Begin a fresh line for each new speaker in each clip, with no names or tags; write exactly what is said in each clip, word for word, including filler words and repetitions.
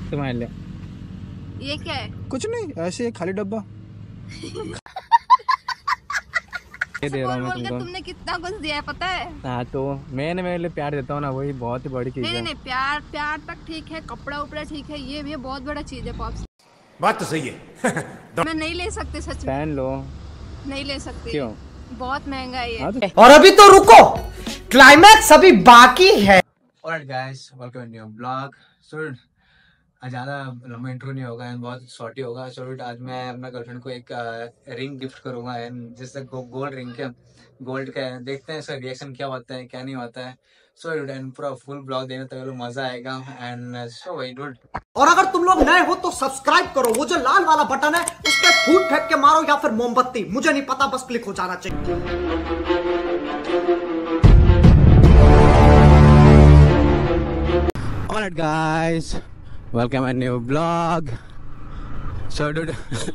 तुम्हारे लिए।
ये क्या है?
कुछ नहीं, ऐसे खाली डब्बा। ये दे रहा हूँ मैं तुमको।
तुमने कितना कुछ दिया है पता है?
हाँ तो मैंने मेरे लिए प्यार देता हूँ ना, वही बहुत ही बड़ी चीज है।
नहीं नहीं प्यार प्यार तक ठीक है, कपड़ा उपड़ा ठीक है, ये भी बहुत बड़ा चीज है पॉप्स।
बात तो सही है।
मैं नहीं ले सकते सच में।
पहन लो।
नहीं ले सकते।
क्यों?
बहुत महंगा है ये।
तो...
और अभी तो रुको, क्लाइमैक्स अभी बाकी है।
Alright guys, welcome to new vlog. So आज ज़्यादा लंबा इंट्रो नहीं होगा एंड बहुत शॉर्ट ही होगा। सो आज मैं अपना गर्लफ्रेंड को एक रिंग गिफ्ट करूंगा एंड जिससे गोल्ड रिंग के गोल्ड का है। देखते हैं इसका रिएक्शन क्या होता है क्या नहीं होता है। सो एंड पूरा फुल ब्लॉग देने तक मज़ा आएगा एंड सो वेरी गुड।
और अगर तुम लोग नए हो तो सब्सक्राइब करो, वो जो लाल वाला बटन है उस पर फूट फेंक के मारो या फिर मोमबत्ती, मुझे नहीं पता, बस क्लिक हो जाना चाहिए।
Alright guys, welcome to a new vlog. So dude,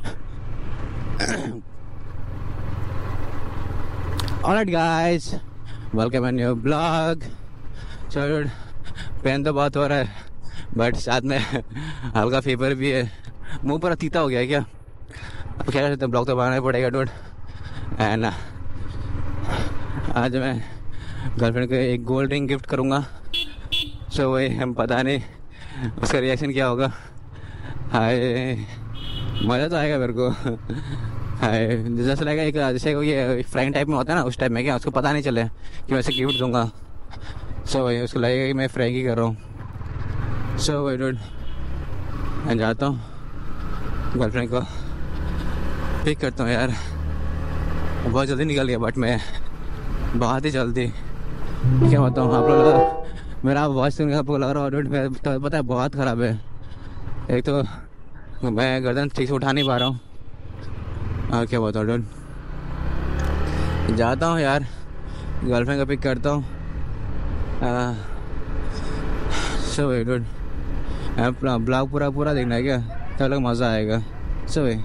alright guys, welcome to a new vlog. So dude, पेन तो बहुत हो रहा है बट साथ में हल्का फीवर भी है, मुंह पर तीता हो गया है क्या। अब क्या कर सकते हैं, ब्लॉग तो बनाना ही पड़ेगा डूड। एंड आज मैं गर्लफ्रेंड को एक गोल्ड रिंग गिफ्ट करूँगा। सो वही हम पता नहीं उसका रिएक्शन क्या होगा। हाय, मज़ा तो आएगा मेरे को। हाय, जैसा लगेगा एक जैसे ये फ्राइंग टाइप में होता है ना, उस टाइप में क्या उसको पता नहीं चले कि मैं ऐसे गिफ्ट दूंगा। सो वही उसको लगेगा कि मैं फ्राइंग ही कर रहा हूँ। सो वही डूड, मैं जाता हूँ गर्लफ्रेंड को पिक करता हूँ। यार बहुत जल्दी निकल गया बट मैं बहुत ही जल्दी क्या बताऊँ आप लोग। मेरा वॉइस सुन के आपको लग रहा है तो पता है बहुत ख़राब है। एक तो मैं गर्दन ठीक से उठा नहीं पा रहा हूँ और क्या बताऊँ डूड। जाता हूँ यार गर्लफ्रेंड का पिक करता हूँ। सो वही डूड, ब्लॉग पूरा पूरा देखना है क्या, तब तक मज़ा आएगा। सो वही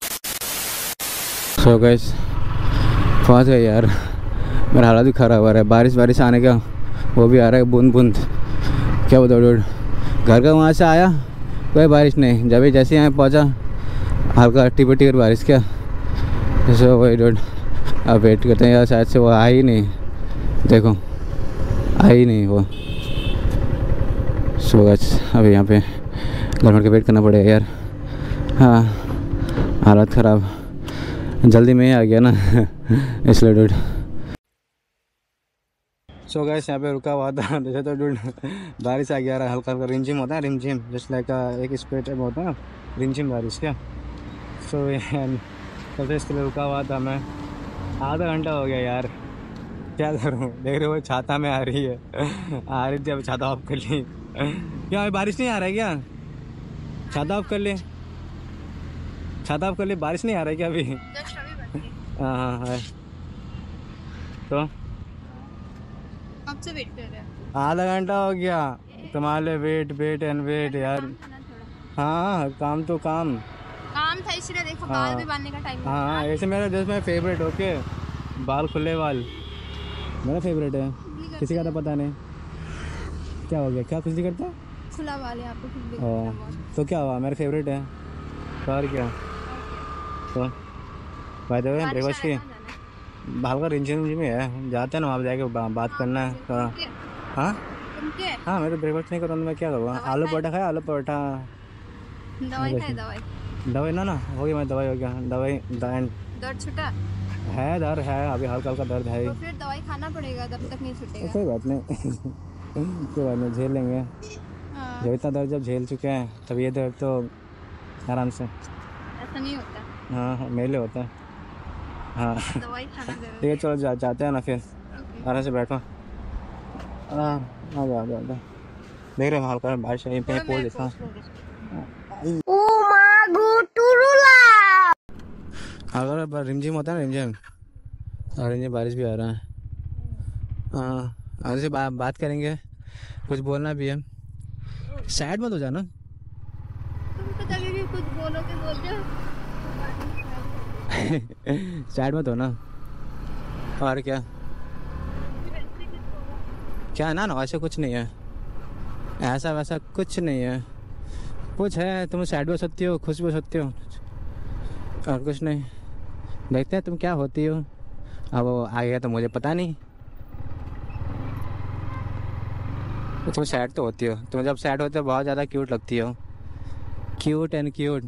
सो गाइस फंस गए यार, मेरा हालत भी ख़राब हो रहा है। बारिश बारिश आने का वो भी आ रहा है बूंद बूंद, क्या बताओ डूड। घर का वहाँ से आया कोई बारिश नहीं, जब भी जैसे यहाँ पहुँचा हल्का टिपर टिपर बारिश क्या। सो वही डूड, अब वेट करते हैं यार, शायद से वो आई ही नहीं, देखो आई ही नहीं वो। सो गाइस अभी यहाँ पे गर्लफ्रेंड का वेट करना पड़ेगा यार। हाँ हालत ख़राब, जल्दी में ही आ गया ना इसलिए डूड। सो गाइस यहाँ पे रुका हुआ था, जैसे तो डूड बारिश आ गया रहा, हल्का हल्का रिमझिम होता है, रिमझिम जस्ट लाइक एक स्प्रे टाइप होता है ना, रिमझिम बारिश क्या। सो सबसे इसके लिए रुका हुआ था मैं, आधा घंटा हो गया यार, क्या करूँ। देख रहे हो छाता में आ रही है आ रही थी, अब छाता ऑफ कर ली। क्या अभी बारिश नहीं आ रहा है क्या? छाता ऑफ कर ले, छाता ऑफ कर ले, बारिश नहीं आ रहा है क्या अभी? हाँ हाँ है तो
आपसे वेट कर रहे हैं,
आधा घंटा हो गया तुम्हारे वेट वेट एंड वेट यार। हाँ काम तो काम
काम था इसलिए देखो बाल भी बांधने का टाइम।
हाँ ऐसे मेरा जस्ट मेरा फेवरेट ओके, बाल खुले बाल मेरा फेवरेट है, किसी का तो पता नहीं क्या हो गया, क्या कुछ नहीं करता
खुला बाल है आपको खुद
भी तो क्या हुआ, मेरा फेवरेट है तो और क्या। तो बाय द वे ब्रेकफास्ट की हल्का रिंझिम में है, जाते हैं ना वहाँ जाके बात करना है थोड़ा। हाँ हाँ मैं तो ब्रेकफास्ट नहीं करता, मैं क्या करूँगा, आलू पराठा खाया, आलू पराठा।
दवाई खाए, दवाई
दवाई ना ना हो गई, मैं दवाई हो गया, दवाई
दर्द छुटा
है, दर्द है अभी हल्का हल्का दर्द है,
तो फिर दवाई खाना पड़ेगा, तब तक नहीं छूटेगा।
कोई बात नहीं कोई बात नहीं, झेल लेंगे। जब इतना दर्द जब झेल चुके हैं तब ये दर्द तो आराम से,
ऐसा नहीं होता।
हाँ हाँ मेले होता है। हाँ
दवाई खाना
ठीक है चलो जा, जाते हैं ना फिर, आराम से बैठो। हाँ आ जाओ आ जाओ, देख रहे हो हल्का बारिश है पे पोल देखा। अगर रिमझिम होता है ना, रिमझिम और रिमझिम बारिश भी आ रहा है। हाँ आगे से बा, बात करेंगे, कुछ बोलना भी है, सैड मत हो जाना।
तुम तो कभी भी कुछ बोलोगे बोलते हो
सैड मत हो ना, और क्या क्या ना ना ऐसा कुछ नहीं है, ऐसा वैसा कुछ नहीं है, कुछ है, तुम सैड भी हो सकती हो, खुश भी हो सकती हो, और कुछ नहीं। देखते हैं तुम क्या होती हो। अब वो आगे तो मुझे पता नहीं। तुम सैड तो होती हो, तुम जब सैड होते हो बहुत ज़्यादा क्यूट लगती हो। क्यूट एंड क्यूट,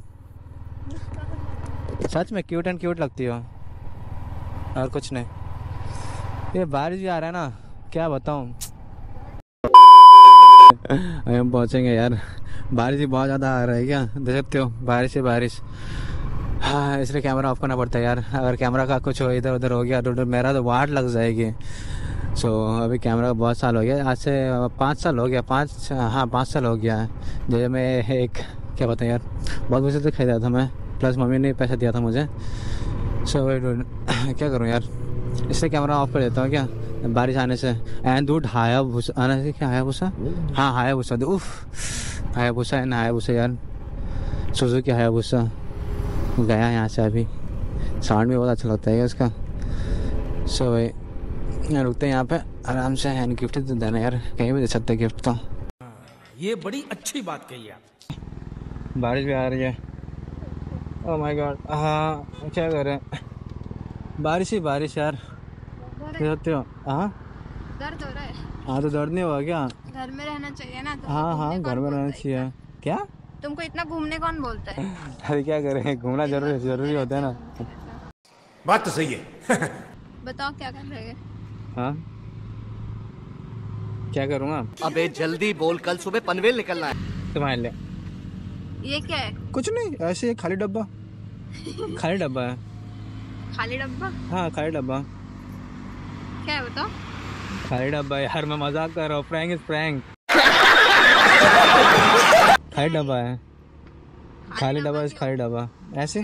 सच में क्यूट एंड क्यूट लगती हो, और कुछ नहीं। ये बारिश भी आ रहा है ना, क्या बताऊँ। हम पहुँचेंगे यार, बारिश भी बहुत ज़्यादा आ रहा है, क्या देख सकते हो, बारिश से बारिश। हाँ, इसलिए कैमरा ऑफ करना पड़ता है यार। अगर कैमरा का कुछ हो इधर उधर हो गया तो मेरा तो वाट लग जाएगी। सो so, अभी कैमरा का बहुत साल हो गया, आज से पाँच साल हो गया, पाँच हाँ पाँच साल हो गया है। जो मैं एक क्या बताऊँ यार, बहुत मुझे तो खरीदा था मैं, प्लस मम्मी ने पैसा दिया था मुझे। सो so, क्या करूँ यार, इसलिए कैमरा ऑफ कर देता हूँ क्या, बारिश आने से। एंड दूध हाया भूसा आने से, क्या हाया भूसा, हाँ हाया भूसा, उफ हाया भूसा है ना, हाया भूसा यार, सुजुकी हाया भूसा गया यहाँ से। अभी साउंड भी बहुत अच्छा लगता है उसका। सो so, यार रुकते हैं यहाँ पे आराम से। हैंड गिफ्ट तो देना यार, कहीं भी दे सकते हैं गिफ्ट तो।
ये बड़ी अच्छी बात कही आप।
बारिश भी आ रही है, ओह माय गॉड। हाँ क्या कर रहे हैं, बारिश ही बारिश यार, देख सकते हो। हाँ
दर्द हो रहा है।
हाँ तो दर्द नहीं हुआ क्या?
घर में रहना चाहिए ना।
हाँ हाँ घर में रहना चाहिए। क्या
तुमको इतना घूमने कौन बोलता है?
अरे क्या करें, घूमना जरूरी जरूरी होता है ना।
बात तो सही है।
बताओ क्या कर रहे हैं?
हाँ क्या करूँगा?
अबे जल्दी बोल, कल सुबह पनवेल निकलना है।
तुम्हारे लिए
ये क्या है?
कुछ नहीं, ऐसे ही खाली डब्बा। खाली डब्बा है।
खाली डब्बा?
हाँ खाली डब्बा।
क्या है बताओ?
खाली डब्बा यार, मैं मजाक कर रहा हूँ, प्रैंक इज प्रैंक। खाली डब्बा है, खाली डब्बा इज खाली डब्बा ऐसे।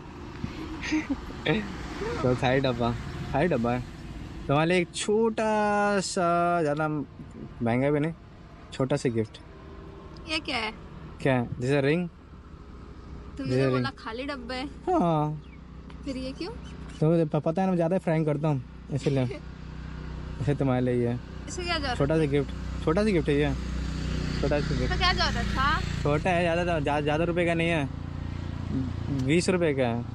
तो खाली डब्बा, खाली डब्बा है तुम्हारे लिए, एक छोटा सा, ज़्यादा महंगा भी नहीं, छोटा सा गिफ्ट।
ये क्या है?
क्या है? जैसे रिंग।
तुमने तो बोला खाली डब्बा है।
हाँ
फिर ये क्यों?
तो पता है ना, मैं ज़्यादा फ्रैंक करता हूँ इसलिए। ऐसे तुम्हारे लिए ये
इससे क्या जरूरत?
छोटा सा गिफ्ट, छोटा सा गिफ्ट है ये, छोटा सा गिफ्ट।
तो क्या जरूरत था?
छोटा है, ज़्यादा ज़्यादा ज़्यादा रुपए का नहीं है, बीस रुपए का है।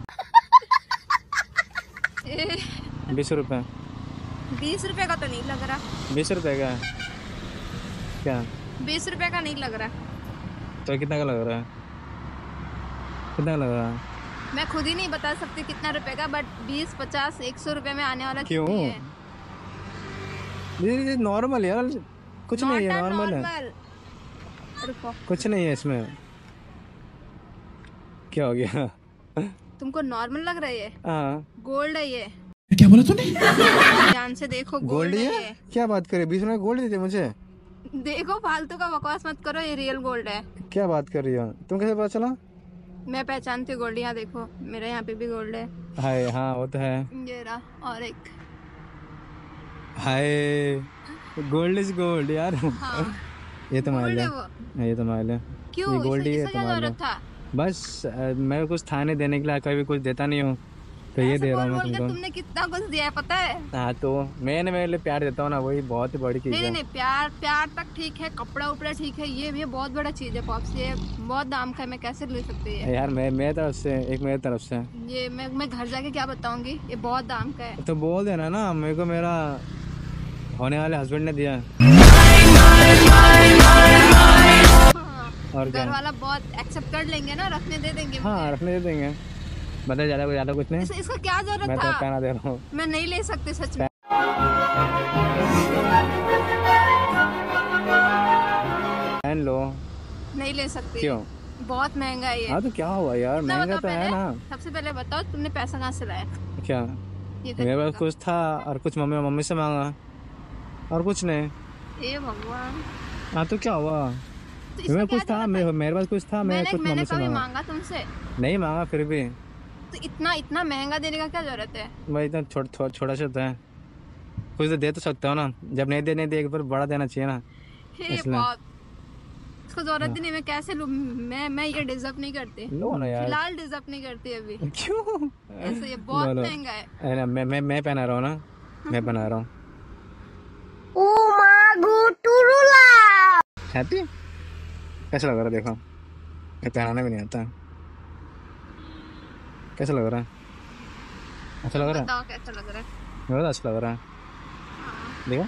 बीस रुपए।
बीस रुपए का तो नहीं लग रहा।
बीस रुपए का है क्या?
बीस रुपए का नहीं लग रहा।
तो कितना का लग रहा है? कितना का लग रहा है?
मैं खुद ही नहीं बता सकती कितना रुपए का, बट बीस पचास एक सौ रुपए में आने वाला
क्यों?
कितनी है?
ये नॉर्मल यार, कुछ नहीं है, नॉर्मल है,
नॉर्मल। रुको,
कुछ नहीं है इसमें। क्या हो गया?
तुमको नॉर्मल लग रहा है? ये
हाँ
गोल्ड है ये।
क्या बोला तूने?
ध्यान से देखो,
गोल्ड
गोल्ड है
है।
ये।
क्या बात करे, बीस रुपए गोल्ड देते मुझे?
देखो, फालतू का बकवास मत करो, ये रियल गोल्ड है।
क्या बात कर रही हो तुम, कैसे पता चला?
मैं पहचानती हूँ गोल्ड, यहाँ देखो मेरे यहाँ पे भी गोल्ड है।
हाय हाँ वो तो है।
ये रहा, और एक।
हाय गोल्ड इज गोल्ड यार।
हाँ,
ये तो मान
गोल्ड
ले,
है वो।
ये तो मान ले,
क्यों?
ये गोल्ड ही है
इससे क्या
तुम्हारे
जरूरत था?
बस। अ, मैं कुछ था नहीं देने के लिए, कभी कुछ देता नहीं हूँ, तो ये
ऐसे
दे रहा हूँ
बोल
मैं
बोल के
तुमको।
तुमने कितना कुछ दिया है पता है?
हाँ तो मैंने मेरे लिए प्यार देता हूँ ना, वही बहुत ही बड़ी चीज़
नहीं नहीं
है।
नहीं, प्यार प्यार तक ठीक है, कपड़ा उपड़ा ठीक है, ये ये बहुत बड़ा चीज है पॉप्स, ये बहुत दाम का है, मैं कैसे ले सकती है?
यार मैं मेरी तरफ से, एक मेरी तरफ से।
ये मैं मैं घर जाके क्या बताऊंगी, ये बहुत दाम का है।
तो बोल देना ना, मेरे को मेरा होने वाले हस्बैंड ने दिया।
हाँ,
और क्या?
घर वाला बहुत एक्सेप्ट कर लेंगे ना, रखने दे देंगे
हाँ
मुझे।
रखने दे देंगे, बता ज़्यादा कुछ ज़्यादा कुछ नहीं।
इस, इसका क्या जरूरत
मैं तो
था?
पहना दे रहा हूँ।
मैं नहीं ले सकती सच में।
पहन लो।
नहीं ले सकती।
क्यों?
बहुत महंगा है ये।
हाँ तो क्या हुआ यार,
कितना
महंगा
बताओ
तो है
पहले?
ना।
सबसे पहले बताओ, तुमने पैसा कहाँ से लाया?
क्या?
ये
मेरे पास
खरीदने
कुछ था और कुछ मम्मी मम्मी से मांगा, और कुछ नहीं।
का? ए भगवान,
हाँ तो क्या हुआ,
तो इसका
मेरे
क्या
कुछ था,
जरूरत
मेरे
है?
मेरे पास कुछ था, मैं
मैंने
कुछ
मैंने
मम्मी से
कभी
मांगा।
मांगा तुमसे?
नहीं मांगा, फिर भी
तो इतना इतना महंगा देने का क्या जरूरत है?
भाई इतना छोटा छोटा सा है, कुछ तो दे तो सकता हो ना, जब नहीं देने दे एक बार बड़ा देना चाहिए ना।
हे
इसलिए।
बाप, इसको जरूरत ही नहीं, मैं कैसे लूं? मैं मैं ये डिजर्व नहीं करती,
लो ना यार।
फिलहाल डिजर्व नहीं करती अभी।
क्यों?
ऐसे ये बहुत
लो, लो।
महंगा है।
अरे ना, मैं मैं मैं पहना रहा हूँ ना, मैं पहना रहा हूँ। हैप्पी कैसा लग रहा है देखो? ये पहनाना भी नहीं आता। कैसा लग रहा है? अच्छा लग रहा है?
बताओ कैसा लग रहा है?
बहुत अच्छा लग रहा है। देखो,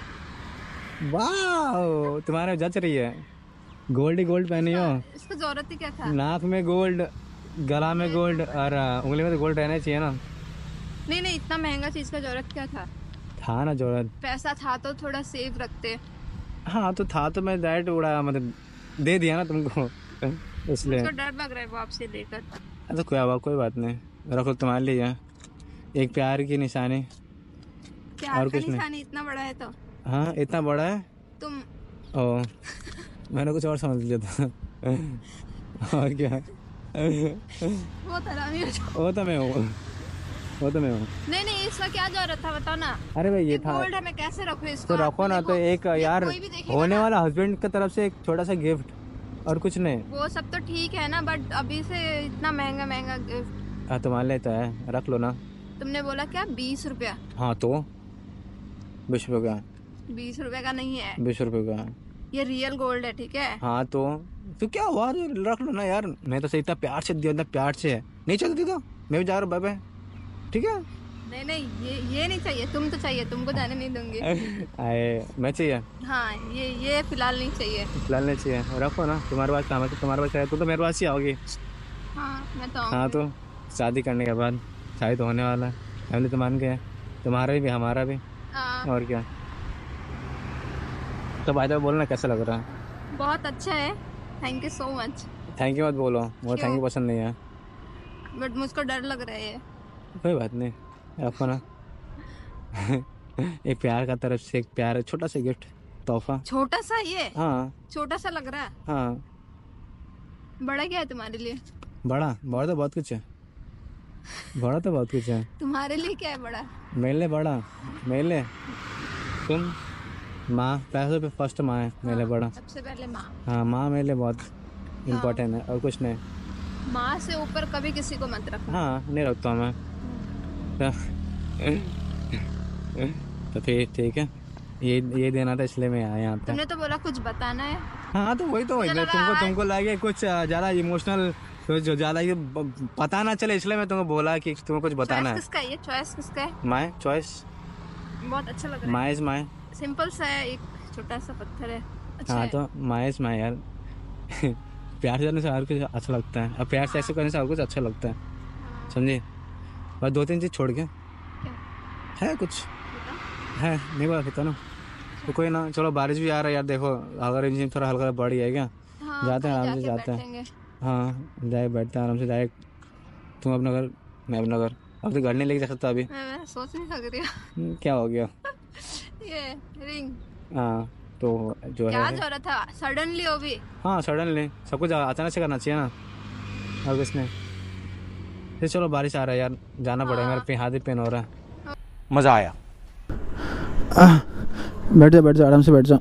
वाह, तुम्हारे जच रही है। गोल्ड ही गोल्ड पहनी हो,
इसको जरूरत ही क्या था?
नाक में गोल्ड, गला में गोल्ड और उंगली में तो गोल्ड रहना चाहिए ना।
नहीं नहीं, इतना महंगा चीज का जरूरत क्या था?
था ना जरूरत।
पैसा था तो थोड़ा सेव रखते।
हाँ तो था तो मैं डायरेक्ट उड़ा मतलब दे दिया ना तुमको इसलिए।
उसको डर लग रहा है वो आपसे लेकर।
अच्छा कोई बात कोई बात नहीं, रखो तुम्हारे लिए, एक प्यार की निशानी।
प्यार
और
का
कुछ नहीं।
निशानी इतना बड़ा है तो?
हाँ इतना बड़ा है।
तुम
ओ मैंने कुछ और समझ लिया था और क्या।
वो हरामी हो जाओ।
वो तो मैं हूँ, वो तो मैं हूँ।
नहीं नहीं, इसका क्या जरूरत था बताओ ना।
अरे भाई ये था
गोल्ड है, मैं कैसे रखूँ इसको?
तो रखो ना। तो एक यार
कोई भी देखेगा
होने
ना।
वाला हस्बैंड की तरफ से एक छोटा सा गिफ्ट और कुछ नहीं।
वो सब तो ठीक है ना, बट अभी से इतना महंगा महंगा गिफ्ट।
हाँ तुम्हारे लिए तो है, रख लो ना।
तुमने बोला क्या बीस रुपया?
हाँ तो बीस रुपये का,
बीस रुपए का नहीं है,
बीस रुपये का।
ये रियल गोल्ड है, ठीक है?
हाँ तो तो क्या हुआ, रख लो ना यार। मैं तो सही इतना प्यार से दिया, इतना प्यार से। नहीं चलती तो मैं भी जा रहा हूँ, बाय बाय, ठीक है।
नहीं नहीं, ये ये नहीं चाहिए, तुम तो चाहिए, तुमको जाने नहीं दूंगी।
आए मैं चाहिए?
हाँ ये ये फिलहाल नहीं चाहिए।
फिलहाल नहीं चाहिए, रखो ना। तुम्हारे पास काम है तो तुम्हारे पास है, तू तो मेरे पास ही आओगी।
हाँ मैं तो
हाँ
आऊंगी।
तो शादी करने के बाद शादी तो होने वाला है, फैमिली तो मान गए, तुम्हारा भी हमारा भी,
हाँ,
और क्या। तो भाई तो बोलना कैसा लग रहा है?
बहुत अच्छा है, thank you so much.
Thank you मत बोलो, वो
क्यों?
थैंक यू पसंद नहीं है।
बट मुझको डर लग रहा है।
कोई बात नहीं, रखो ना। एक प्यार का तरफ से एक प्यार, छोटा सा गिफ्ट, तोहफा।
छोटा सा ये?
हाँ
छोटा सा लग रहा है।
हाँ।
बड़ा क्या है तुम्हारे लिए?
बड़ा बड़ा तो बहुत कुछ है, बड़ा तो बहुत कुछ है।
तुम्हारे लिए क्या है बड़ा?
मेरे लिए बड़ा, मेरे लिए तुम माँ, पैसों पे फर्स्ट माँ है मेरे लिए बड़ा।
सबसे पहले माँ।
हाँ माँ मेरे लिए बहुत इम्पोर्टेंट है, और कुछ नहीं।
माँ से ऊपर कभी किसी को मत रखना।
हाँ नहीं रखता हूँ मैं तो, तो फिर ठीक है, ये ये देना था इसलिए मैं आया यहाँ पे।
तुमने तो बोला कुछ बताना है।
हाँ तो वही तो वही
मुझे लगा
तुमको
आज-
तुमको लगे कुछ ज़्यादा इमोशनल, तो जो ज़्यादा ये ब- पता ना चले, इसलिए मैं तुमको बोला कि तुम्हें कुछ बताना
चॉइस
है।
किसका है ये? चॉइस किसका है?
माय चॉइस,
बहुत अच्छा लग रहा
माय इज माय।
है। सिंपल सा है, एक छोटा सा पत्थर है, अच्छा
हाँ
है।
तो माय इज माय यार। प्यार से करने से हर कुछ अच्छा लगता है, और प्यार से ऐसे करने से हर कुछ अच्छा लगता है, समझे। बस दो तीन चीज़ छोड़ के
क्या?
है कुछ
बताओ।
है, नहीं बता सकता ना। तो कोई ना, चलो बारिश भी आ रहा है यार, देखो अगर इंजन थोड़ा हल्का बढ़ गया है क्या,
हाँ,
जाते हैं
कहीं
आराम से,
जाके
जाते हैं।
बैठेंगे।
हाँ जाए बैठते हैं आराम से, डायरेक्ट तुम अपना घर, मैं अपना घर। अब तो घर नहीं लेके जा सकता अभी।
मैं मैं सोच नहीं लग रही हूँ।
हम्म, क्या हो गया?
ये रिंग
हाँ तो जो
क्या
है,
जरूरत था सडनली हो भी?
हाँ सडनली सब कुछ अचानक से करना चाहिए ना, और कुछ नहीं। फिर चलो बारिश आ रहा है यार, जाना पड़ेगा, मेरा पे हाथ ही पेन हो रहा है।
मजा आया।
बैठ जाओ बैठ जाओ, आराम से बैठ जाओ।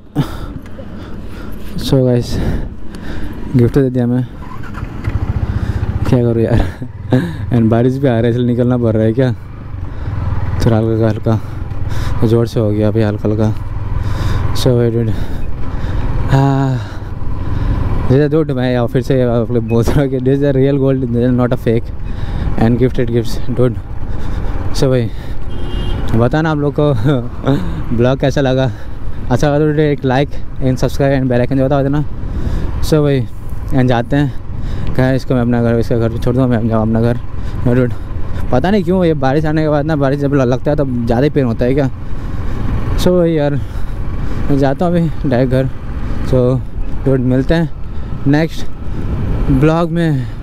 सो गाइस, गिफ्ट दे दिया मैं, क्या करूँ यार। एंड बारिश भी आ रहा है, इसलिए निकलना पड़ रहा है क्या, थोड़ा हल्का हल्का तो जोर से हो गया अभी, हल्का हल्का। सो वेट हाँ, जैसे डोंट मैं फिर से बोल रहा हूँ कि this is a real gold, not a fake, and gifted gifts don't. So भाई बताना आप लोग को ब्लॉग कैसा लगा, अच्छा लगा तो एक like and subscribe and bell icon जो बता देना। सो भाई एंड जाते हैं, कहा इसको मैं अपना घर, इसका घर छोड़ दूँ, मैं जाऊँ अपना घर। नो डूड, पता नहीं क्यों ये बारिश आने के बाद ना, बारिश जब लगता है तो ज़्यादा ही पेन होता है क्या। सो भाई यार मैं जाता हूँ अभी डायरेक्ट घर। सो डूड मिलते हैं नेक्स्ट ब्लॉग में।